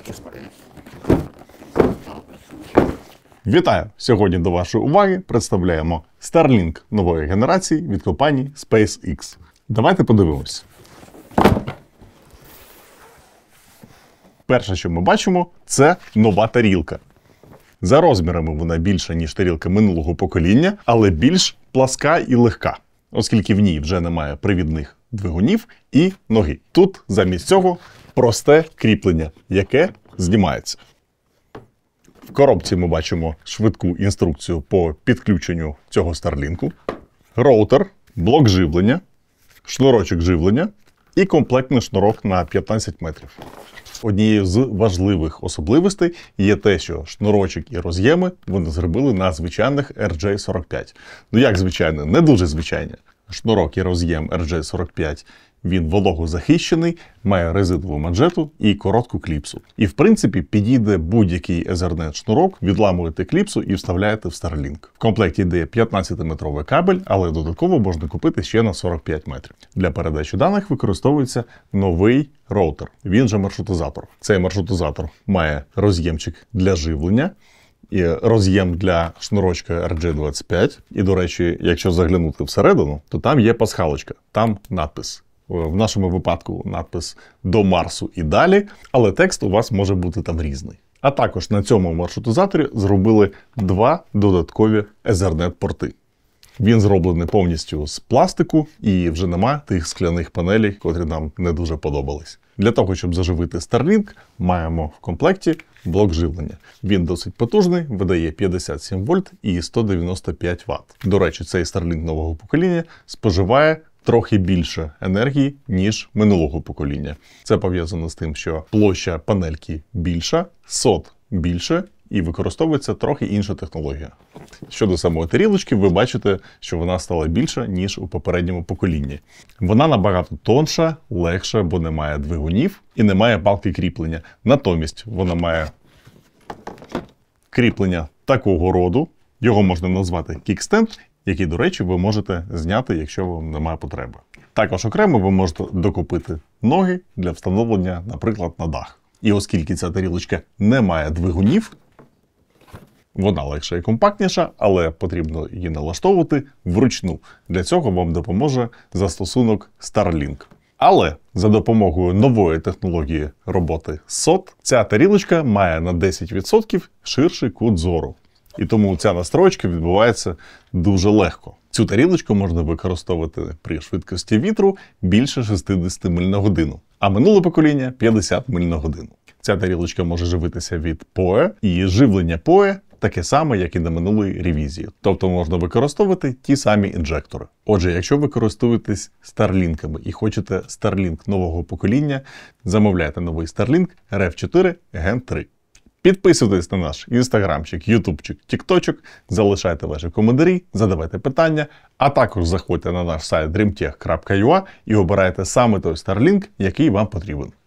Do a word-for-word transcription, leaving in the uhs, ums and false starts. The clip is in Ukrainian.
Вітаю! Сьогодні до вашої уваги представляємо Starlink нової генерації від компанії SpaceX. Давайте подивимось. Перше, що ми бачимо, це нова тарілка. За розмірами вона більша, ніж тарілка минулого покоління, але більш пласка і легка, оскільки в ній вже немає привідних двигунів і ноги. Тут замість цього просте кріплення, яке знімається. В коробці ми бачимо швидку інструкцію по підключенню цього Starlink, роутер, блок живлення, шнурочок живлення і комплектний шнурок на п'ятнадцять метрів. Однією з важливих особливостей є те, що шнурочок і роз'єми вони зробили на звичайних ар джей сорок п'ять. Ну як звичайно, не дуже звичайні. Шнурок і роз'єм ар джей сорок п'ять, він вологозахищений, має резинову манжету і коротку кліпсу. І в принципі підійде будь-який Ethernet шнурок, відламуєте кліпсу і вставляєте в Starlink. В комплекті йде п'ятнадцятиметровий кабель, але додатково можна купити ще на сорок п'ять метрів. Для передачі даних використовується новий роутер, він же маршрутизатор. Цей маршрутизатор має роз'ємчик для живлення, і роз'єм для шнурочка ар джей двадцять п'ять. І, до речі, якщо заглянути всередину, то там є пасхалочка, там надпис. В нашому випадку надпис «До Марсу і далі», але текст у вас може бути там різний. А також на цьому маршрутизаторі зробили два додаткові Ethernet-порти. Він зроблений повністю з пластику і вже нема тих скляних панелей, котрі нам не дуже подобались. Для того, щоб заживити Starlink, маємо в комплекті блок живлення. Він досить потужний, видає п'ятдесят сім вольт і сто дев'яносто п'ять ватт. До речі, цей Starlink нового покоління споживає трохи більше енергії, ніж минулого покоління. Це пов'язано з тим, що площа панельки більша, сот більше і використовується трохи інша технологія. Щодо самої тарілочки, ви бачите, що вона стала більша, ніж у попередньому поколінні. Вона набагато тонша, легша, бо немає двигунів і немає палки кріплення. Натомість вона має кріплення такого роду, його можна назвати кікстенд, який, до речі, ви можете зняти, якщо вам немає потреби. Також окремо ви можете докупити ноги для встановлення, наприклад, на дах. І оскільки ця тарілочка не має двигунів, вона легша і компактніша, але потрібно її налаштовувати вручну. Для цього вам допоможе застосунок Starlink. Але за допомогою нової технології роботи сот, ця тарілочка має на десять відсотків ширший кут зору. І тому ця настройка відбувається дуже легко. Цю тарілочку можна використовувати при швидкості вітру більше шістдесят миль на годину, а минуле покоління – п'ятдесят миль на годину. Ця тарілочка може живитися від пое, і живлення пое таке саме, як і на минулій ревізії. Тобто можна використовувати ті самі інжектори. Отже, якщо ви користуєтесь Starlink'ами і хочете Starlink нового покоління, замовляйте новий Starlink ар еф чотири ген три. Підписуйтесь на наш інстаграмчик, ютубчик, тікточок, залишайте ваші коментарі, задавайте питання, а також заходьте на наш сайт дрімтех крапка ю а і обирайте саме той Starlink, який вам потрібен.